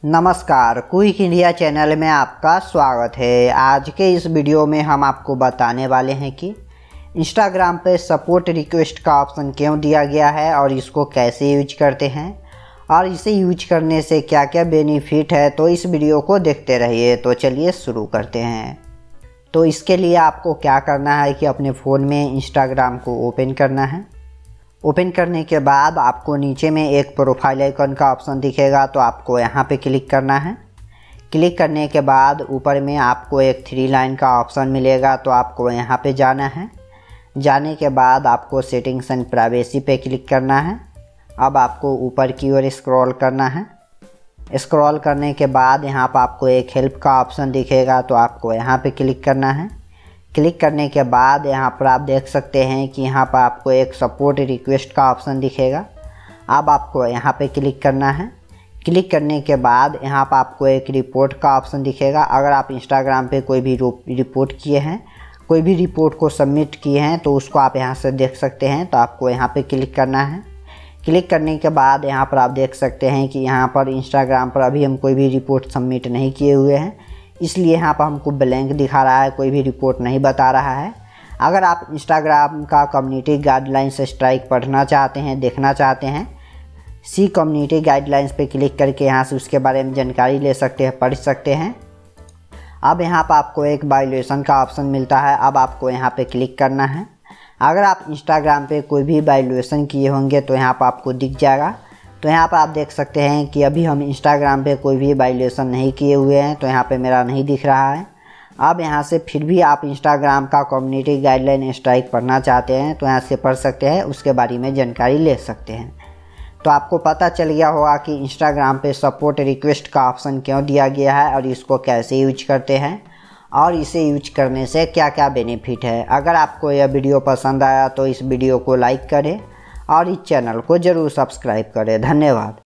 नमस्कार, quick India channel में आपका स्वागत है। आज के इस वीडियो में हम आपको बताने वाले हैं कि इंस्टाग्राम पे सपोर्ट रिक्वेस्ट का ऑप्शन क्यों दिया गया है और इसको कैसे यूज करते हैं और इसे यूज करने से क्या क्या बेनिफिट है। तो इस वीडियो को देखते रहिए। तो चलिए शुरू करते हैं। तो इसके लिए आपको क्या करना है कि अपने फ़ोन में इंस्टाग्राम को ओपन करना है। ओपन करने के बाद आपको नीचे में एक प्रोफाइल आइकन का ऑप्शन दिखेगा, तो आपको यहाँ पे क्लिक करना है। क्लिक करने के बाद ऊपर में आपको एक 3 लाइन का ऑप्शन मिलेगा, तो आपको यहाँ पे जाना है। जाने के बाद आपको सेटिंग्स एंड प्राइवेसी पे क्लिक करना है। अब आपको ऊपर की ओर स्क्रॉल करना है। स्क्रॉल करने के बाद यहाँ पर आपको एक हेल्प का ऑप्शन दिखेगा, तो आपको यहाँ पे क्लिक करना है। क्लिक करने के बाद यहाँ पर आप देख सकते हैं कि यहाँ पर आपको एक सपोर्ट रिक्वेस्ट का ऑप्शन दिखेगा। अब आपको यहाँ पे क्लिक करना है। क्लिक करने के बाद यहाँ पर आपको एक रिपोर्ट का ऑप्शन दिखेगा। अगर आप इंस्टाग्राम पे कोई भी रिपोर्ट किए हैं, कोई भी रिपोर्ट को सबमिट किए हैं, तो उसको आप यहाँ से देख सकते हैं। तो आपको यहाँ पे क्लिक करना है। क्लिक करने के बाद यहाँ पर आप देख सकते हैं कि यहाँ पर इंस्टाग्राम पर अभी हम कोई भी रिपोर्ट सबमिट नहीं किए हुए हैं, इसलिए यहाँ पर हमको ब्लैंक दिखा रहा है, कोई भी रिपोर्ट नहीं बता रहा है। अगर आप इंस्टाग्राम का कम्युनिटी गाइडलाइंस स्ट्राइक पढ़ना चाहते हैं, देखना चाहते हैं, सी कम्युनिटी गाइडलाइंस पे क्लिक करके यहाँ से उसके बारे में जानकारी ले सकते हैं, पढ़ सकते हैं। अब यहाँ पर आपको एक वायलेशन का ऑप्शन मिलता है। अब आपको यहाँ पे क्लिक करना है। अगर आप इंस्टाग्राम पे कोई भी वायलेशन किए होंगे तो यहाँ पर आपको दिख जाएगा। तो यहाँ पर आप देख सकते हैं कि अभी हम इंस्टाग्राम पे कोई भी वायलेशन नहीं किए हुए हैं, तो यहाँ पे मेरा नहीं दिख रहा है। अब यहाँ से फिर भी आप इंस्टाग्राम का कम्युनिटी गाइडलाइन स्ट्राइक पढ़ना चाहते हैं, तो यहाँ से पढ़ सकते हैं, उसके बारे में जानकारी ले सकते हैं। तो आपको पता चल गया होगा कि इंस्टाग्राम पे सपोर्ट रिक्वेस्ट का ऑप्शन क्यों दिया गया है और इसको कैसे यूज करते हैं और इसे यूज करने से क्या क्या बेनिफिट है। अगर आपको यह वीडियो पसंद आया तो इस वीडियो को लाइक करें और इस चैनल को ज़रूर सब्सक्राइब करें। धन्यवाद।